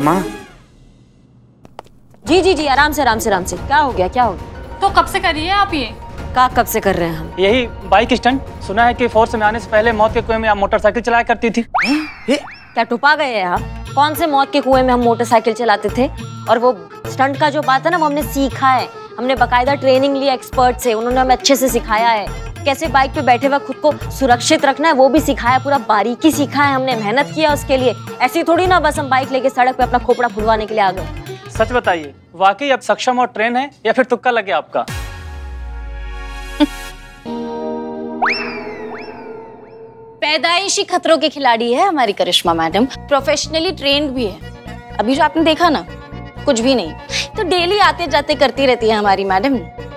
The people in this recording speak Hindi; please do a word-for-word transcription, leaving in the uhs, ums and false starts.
माँ। जी जी जी, आराम से आराम से आराम से। क्या हो गया, क्या हो गया? तो कब से कर रही है आप ये? का कब से कर रहे हैं हम? यही बाइक स्टंट। सुना है कि फोर्स में आने से पहले मौत के कुएं में आप मोटरसाइकिल चलाया करती थी। क्या टुपा गए हैं आप? कौन से मौत के कुएं में हम मोटरसाइकिल चलाते थे? और वो स्टंट का जो बात है ना, वो हमने सीखा है। हमने बकायदा ट्रेनिंग ली एक्सपर्ट से, उन्होंने हमें अच्छे से सिखाया है कैसे बाइक पे बैठे हुए खुद को सुरक्षित रखना है, वो भी सिखाया, पूरा बारीकी सीखा है हमने, मेहनत किया उसके लिए। ऐसी थोड़ी ना बस हम बाइक लेके सड़क पे अपना खोपड़ा फुलवाने के लिए आ गए। सच बताइए, वाकई अब सक्षम और ट्रेन है या फिर तुक्का लगे आपका? पैदाइशी खतरों के खिलाड़ी है हमारी करिश्मा मैडम, प्रोफेशनली ट्रेंड भी है। अभी जो आपने देखा ना, कुछ भी नहीं, तो डेली आते जाते करती रहती है हमारी मैडम।